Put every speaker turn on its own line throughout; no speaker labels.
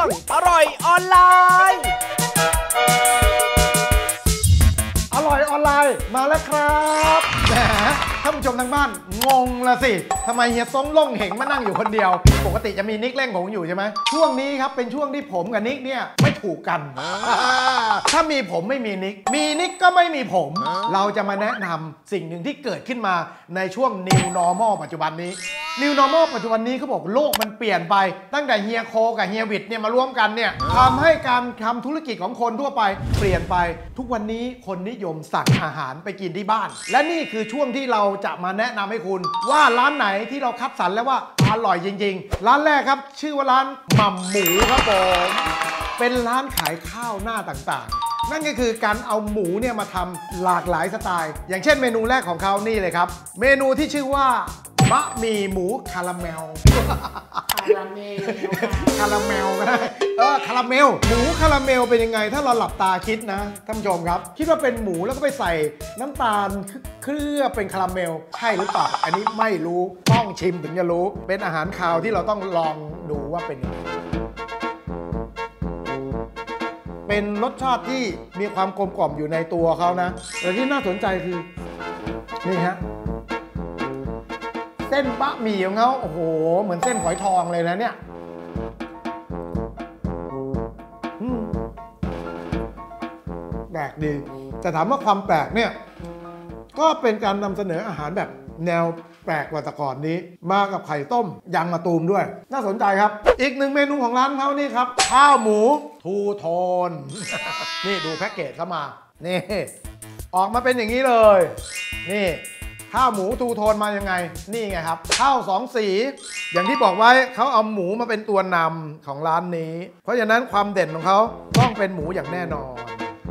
องอร่อยออนไลน์
อร่อยออนไลน์มาแล้วครับแหมท่านผู้ชมทางบ้านงงละสิทำไมเฮียต้งล่งเหงมานั่งอยู่คนเดียวปกติจะมีนิกเล่งหงอยู่ใช่ไหมช่วงนี้ครับเป็นช่วงที่ผมกับนิกเนี่ยไม่ถูกกันถ้ามีผมไม่มีนิกมีนิกก็ไม่มีผมเราจะมาแนะนำสิ่งหนึ่งที่เกิดขึ้นมาในช่วง New Normal ปัจจุบันนี้ New Normal ปัจจุบันนี้เขาบอกโลกมันเปลี่ยนไปตั้งแต่เฮียโคกับเฮียวิทเนี่ยมาร่วมกันเนี่ยทำให้การทำธุรกิจของคนทั่วไปเปลี่ยนไปทุกวันนี้คนนิยมสั่งอาหารไปกินที่บ้านและนี่คือช่วงที่เราจะมาแนะนำให้คุณว่าร้านไหนที่เราคัดสรรแล้วว่าอร่อยจริงๆร้านแรกครับชื่อว่าร้านหม่ำหมูครับผมเป็นร้านขายข้าวหน้าต่างๆนั่นก็คือการเอาหมูเนี่ยมาทำหลากหลายสไตล์อย่างเช่นเมนูแรกของเขานี่เลยครับเมนูที่ชื่อว่าบะหมี่หมูคาราเมลคาราเมลก็ได้คาราเมลหมูคาราเมลเป็นยังไงถ้าเราหลับตาคิดนะท่านผู้ชมครับคิดว่าเป็นหมูแล้วก็ไปใส่น้ำตาลเคลือบเป็นคาราเมลใช่หรือเปล่าอันนี้ไม่รู้ต้องชิมถึงจะรู้เป็นอาหารคาวที่เราต้องลองดูว่าเป็นยังไงเป็นรสชาติที่มีความกลมกล่อมอยู่ในตัวเขานะแต่ที่น่าสนใจคือนี่ฮะเส้นบะหมี่ของเขาโอ้โหเหมือนเส้นฝอยทองเลยนะเนี่ยแปลกดีแต่ถามว่าความแปลกเนี่ยก็เป็นการนำเสนออาหารแบบแนวแปลกกว่าแต่ก่อนนี้มากับไข่ต้มยางมะตูมด้วยน่าสนใจครับอีกหนึ่งเมนูของร้านเขานี่ครับข้าวหมูทูโทน นี่ดูแพ็กเกจเข้ามานี่ออกมาเป็นอย่างนี้เลยนี่ข้าวหมูทูโทนมายังไงนี่ไงครับข้าว2 สีอย่างที่บอกไว้เขาเอาหมูมาเป็นตัวนำของร้านนี้เพราะฉะนั้นความเด่นของเขาต้องเป็นหมูอย่างแน่นอน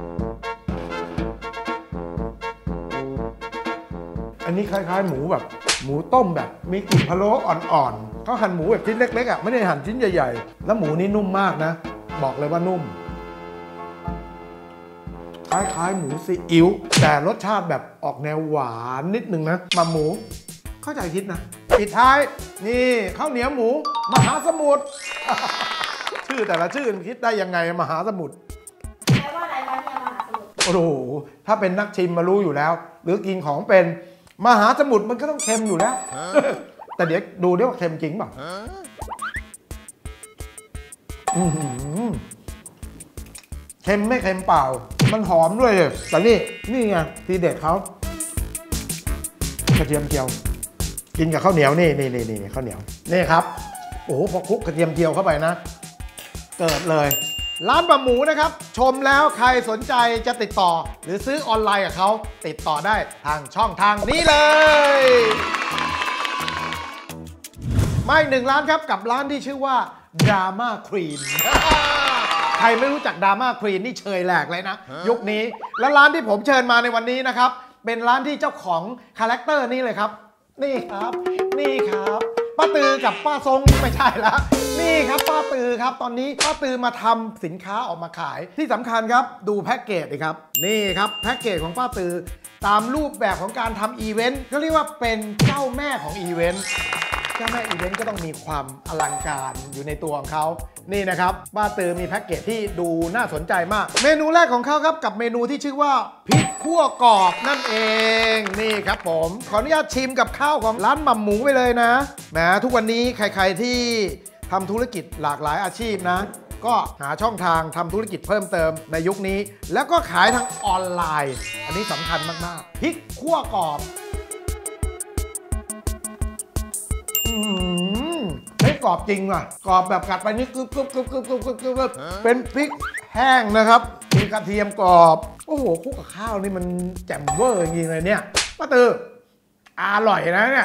อันนี้คล้ายๆหมูแบบหมูต้มแบบมีกลิ่นพะโล้อ่อนๆเขาหั่นหมูแบบชิ้นเล็กๆอ่ะไม่ได้หั่นชิ้นใหญ่ๆแล้วหมูนี่นุ่มมากนะบอกเลยว่านุ่มคล้ายๆหมูซีอิ๊วแต่รสชาติแบบออกแนวหวานนิดนึงนะหม่ำหมูเข้าใจคิดนะปิดท้ายนี่ข้าวเหนียวหมูมหาสมุทร ชื่อแต่ละชื่อคิดได้ยังไงมหาสมุทร
แปลว่าอะไรคะเนี่ยมหาสมุทร
โอ้โหถ้าเป็นนักชิมมารู้อยู่แล้วหรือกินของเป็นมหาสมุทรมันก็ต้องเค็มอยู่แล้ว แต่เดี๋ยวดูด้วยว่าเค็มจริงเปล่าเค็มไม่เค็มเปล่ามันหอมด้วยเลยแต่นี่ไงทีเด็ดเขากระเทียมเจียวกินกับข้าวเหนียวนี่ข้าวเหนียวนี่ครับโอ้โหพอคลุกกระเทียมเจียวเข้าไปนะเกิดเลยร้านบะหมูนะครับชมแล้วใครสนใจจะติดต่อหรือซื้อออนไลน์กับเขาติดต่อได้ทางช่องทางนี้เลยมาอีกหนึ่งร้านครับกับร้านที่ชื่อว่าดราม่าควีนใครไม่รู้จักดราม่าควีนนี่เชยแหลกเลยนะยุคนี้แล้วร้านที่ผมเชิญมาในวันนี้นะครับเป็นร้านที่เจ้าของคาแรคเตอร์นี่เลยครับนี่ครับป้าตือกับป้าทรงไม่ใช่ละนี่ครับป้าตือครับตอนนี้ป้าตือมาทำสินค้าออกมาขายที่สำคัญครับดูแพ็กเกจเลยครับนี่ครับแพ็กเกจของป้าตือตามรูปแบบของการทำอีเวนต์ก็เรียกว่าเป็นเจ้าแม่ของอีเวนต์เจ้าแม่อีเวนต์ก็ต้องมีความอลังการอยู่ในตัวของเขานี่นะครับป้าตือมีแพ็กเกจที่ดูน่าสนใจมากเมนูแรกของเขาครับกับเมนูที่ชื่อว่าพริกคั่วกรอบนั่นเองนี่ครับผมขออนุญาตชิมกับข้าวของร้านหม่ำหมูไปเลยนะแหมทุกวันนี้ใครๆที่ทำธุรกิจหลากหลายอาชีพนะก็หาช่องทางทำธุรกิจเพิ่มเติมในยุคนี้แล้วก็ขายทางออนไลน์อันนี้สำคัญมากๆพริกคั่วกรอบกรอบจริงว่ะกรอบแบบกัดไปนี่กึบเป็นพริกแห้งนะครับมีกระเทียมกรอบโอ้โหคลุกกับข้าวนี่มันแจ่มเวอร์จริงเลยเนี่ยป้าตืออร่อยนะเนี่ย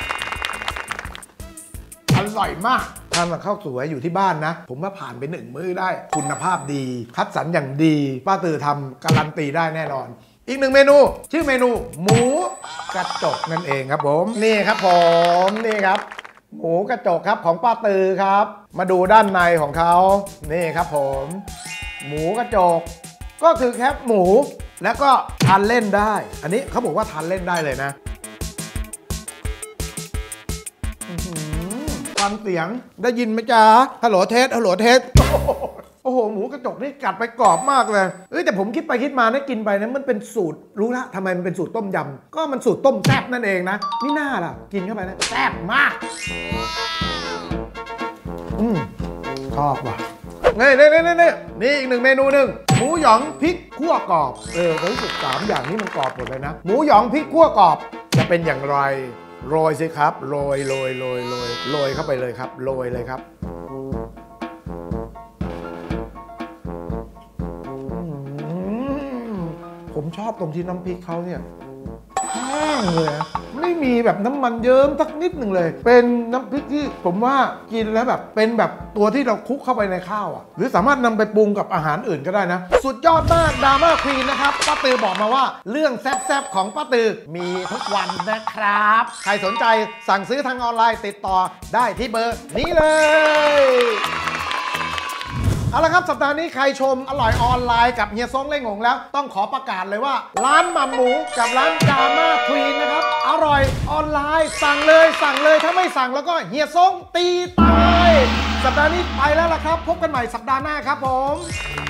อร่อยมากทานกับข้าวสวยอยู่ที่บ้านนะผมว่าผ่านไป1 มื้อได้คุณภาพดีคัดสรรอย่างดีป้าตือทำการันตีได้แน่นอนอีกหนึ่งเมนูชื่อเมนูหมูกระจกนั่นเองครับผมนี่ครับผมนี่ครับหมูกระจกครับของป้าตือครับมาดูด้านในของเขานี่ครับผมหมูกระจกก็คือแคบหมูแล้วก็ทานเล่นได้อันนี้เขาบอกว่าทานเล่นได้เลยนะป้าฟังเสียงได้ยินไหมจ๊ะฮัลโหลเทสฮัลโหลเทสโอ้โหหมูกระจกนี่กัดไปกรอบมากเลยแต่ผมคิดไปคิดมานะกินไปนะมันเป็นสูตรรู้ละทำไมมันเป็นสูตรต้มยำก็มันสูตรต้มแซ่บนั่นเองนะนี่น่าล่ะกินเข้าไปนะแซ่บมากชอบว่ะนี่อีกหนึ่งเมนูหนึ่งหมูหยองพริกคั่วกรอบรู้สึก3อย่างนี้มันกรอบหมดเลยนะหมูหยองพริกคั่วกรอบจะเป็นอย่างไรโรยสิครับโรยเข้าไปเลยครับโรยเลยครับผมชอบตรงที่น้ำพริกเขาเนี่ยแห้งเลยนะไม่มีแบบน้ำมันเยิ้มสักนิดหนึ่งเลยเป็นน้ำพริกที่ผมว่ากินแล้วแบบเป็นแบบตัวที่เราคลุกเข้าไปในข้าวอ่ะหรือสามารถนำไปปรุงกับอาหารอื่นก็ได้นะสุดยอดมากดราม่าควีนนะครับป้าตือบอกมาว่าเรื่องแซ่บๆของป้าตือมีทุกวันนะครับใครสนใจสั่งซื้อทางออนไลน์ติดต่อได้ที่เบอร์นี้เลยเอาละครับสัปดาห์นี้ใครชมอร่อยออนไลน์กับเฮียซงเล่งหงแล้วต้องขอประกาศเลยว่าร้านหม่ำหมูกับร้านดราม่าควีนนะครับอร่อยออนไลน์สั่งเลยถ้าไม่สั่งแล้วก็เฮียซงตีตายสัปดาห์นี้ไปแล้วล่ะครับพบกันใหม่สัปดาห์หน้าครับผม